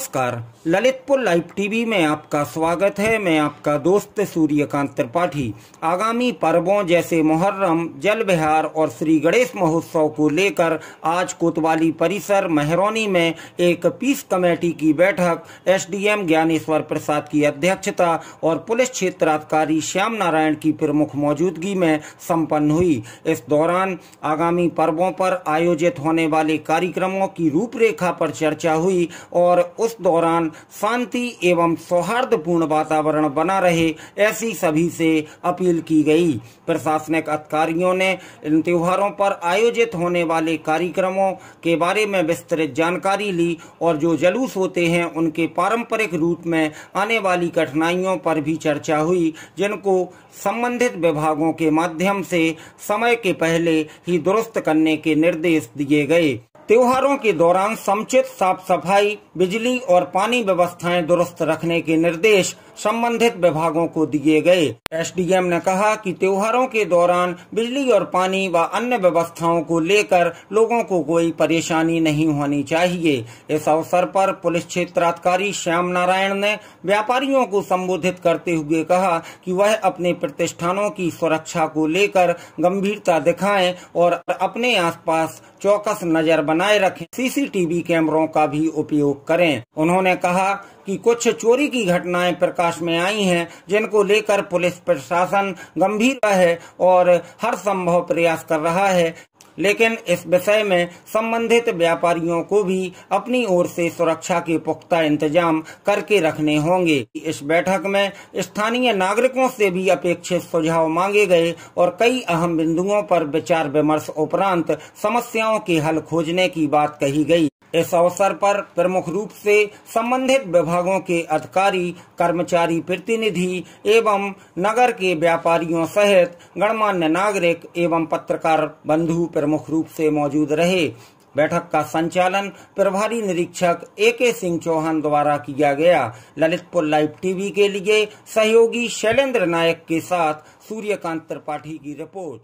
नमस्कार, Lalitpur live TV में आपका स्वागत है। मैं आपका दोस्त सूर्यकांत त्रिपाठी। आगामी पर्वों जैसे मुहर्रम, जल विहार और श्री गणेश महोत्सव को लेकर आज कोतवाली परिसर महरौनी में एक पीस कमेटी की बैठक एसडीएम ज्ञानेश्वर प्रसाद की अध्यक्षता और पुलिस क्षेत्राधिकारी श्याम नारायण की प्रमुख मौजूदगी में संपन्न हुई। इस दौरान आगामी पर्वों पर आयोजित होने वाले कार्यक्रमों की रूपरेखा पर चर्चा हुई और उस दौरान शांति एवं सौहार्दपूर्ण वातावरण बना रहे, ऐसी सभी से अपील की गई। प्रशासनिक अधिकारियों ने इन त्योहारों पर आयोजित होने वाले कार्यक्रमों के बारे में विस्तृत जानकारी ली और जो जुलूस होते हैं उनके पारंपरिक रूप में आने वाली कठिनाइयों पर भी चर्चा हुई, जिनको संबंधित विभागों के माध्यम से समय के पहले ही दुरुस्त करने के निर्देश दिए गए। त्योहारों के दौरान समुचित साफ सफाई, बिजली और पानी व्यवस्थाएं दुरुस्त रखने के निर्देश संबंधित विभागों को दिए गए। एसडीएम ने कहा कि त्योहारों के दौरान बिजली और पानी व अन्य व्यवस्थाओं को लेकर लोगों को कोई परेशानी नहीं होनी चाहिए। इस अवसर पर पुलिस क्षेत्राधिकारी श्याम नारायण ने व्यापारियों को संबोधित करते हुए कहा कि वह अपने प्रतिष्ठानों की सुरक्षा को लेकर गंभीरता दिखाएं और अपने आसपास चौकस नजर बनाए रखें, सीसीटीवी कैमरों का भी उपयोग करें। उन्होंने कहा कि कुछ चोरी की घटनाएं प्रकाश में आई हैं, जिनको लेकर पुलिस प्रशासन गंभीर है और हर संभव प्रयास कर रहा है, लेकिन इस विषय में संबंधित व्यापारियों को भी अपनी ओर से सुरक्षा के पुख्ता इंतजाम करके रखने होंगे। इस बैठक में स्थानीय नागरिकों से भी अपेक्षित सुझाव मांगे गए और कई अहम बिंदुओं पर विचार विमर्श उपरांत समस्याओं के हल खोजने की बात कही गई। इस अवसर पर प्रमुख रूप से संबंधित विभागों के अधिकारी, कर्मचारी प्रतिनिधि एवं नगर के व्यापारियों सहित गणमान्य नागरिक एवं पत्रकार बंधु प्रमुख रूप से मौजूद रहे। बैठक का संचालन प्रभारी निरीक्षक AK सिंह चौहान द्वारा किया गया। ललितपुर लाइव टीवी के लिए सहयोगी शैलेंद्र नायक के साथ सूर्यकांत त्रिपाठी की रिपोर्ट।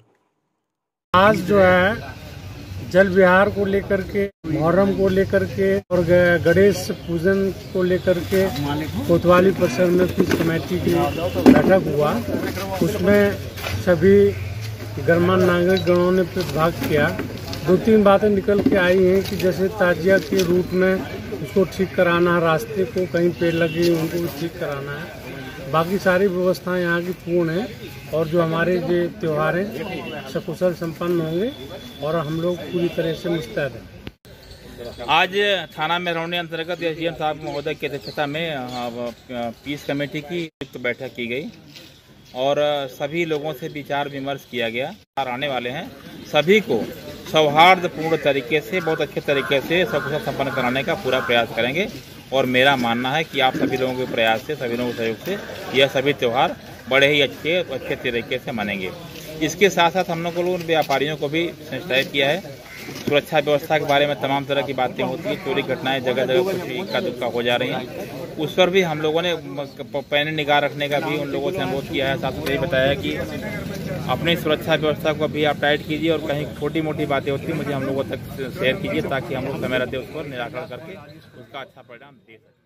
आज जो है जल विहार को लेकर के, मुहर्रम को लेकर के और गणेश पूजन को लेकर के कोतवाली परिसर में पीस कमेटी की बैठक हुआ। उसमें सभी गणमान्य नागरिक गणों ने भाग किया। 2-3 बातें निकल के आई हैं कि जैसे ताजिया के रूट में उसको ठीक कराना, रास्ते को कहीं पेड़ लगे उनको भी ठीक कराना है। बाकी सारी व्यवस्थाएं यहाँ की पूर्ण है और जो हमारे ये त्योहार हैं सकुशल संपन्न होंगे और हम लोग पूरी तरह से मुस्तैद हैं। आज थाना महरौनी अंतर्गत एसडीएम साहब महोदय की अध्यक्षता में पीस कमेटी की बैठक की गई और सभी लोगों से विचार विमर्श किया गया। आने वाले हैं सभी को सौहार्दपूर्ण तरीके से, बहुत अच्छे तरीके से सकुशल संपन्न कराने का पूरा प्रयास करेंगे और मेरा मानना है कि आप सभी लोगों के प्रयास से, सभी लोगों के सहयोग से यह सभी त्यौहार बड़े ही अच्छे तरीके से मनेंगे। इसके साथ साथ हम लोगों ने व्यापारियों को भी सेंसिटाइज किया है। सुरक्षा व्यवस्था के बारे में तमाम तरह की बातें होती हैं, चोरी घटनाएं जगह जगह कुछ इक्का दुक्का हो जा रही हैं, उस पर भी हम लोगों ने पैनी निगाह रखने का भी उन लोगों से अनुरोध किया है। साथ ही बताया कि अपनी सुरक्षा व्यवस्था को भी आप टाइट कीजिए और कहीं छोटी मोटी बातें होती हैं मुझे हम लोगों तक शेयर कीजिए ताकि हम लोग समय रहते उस पर निराकरण करके उसका अच्छा परिणाम दे सकें।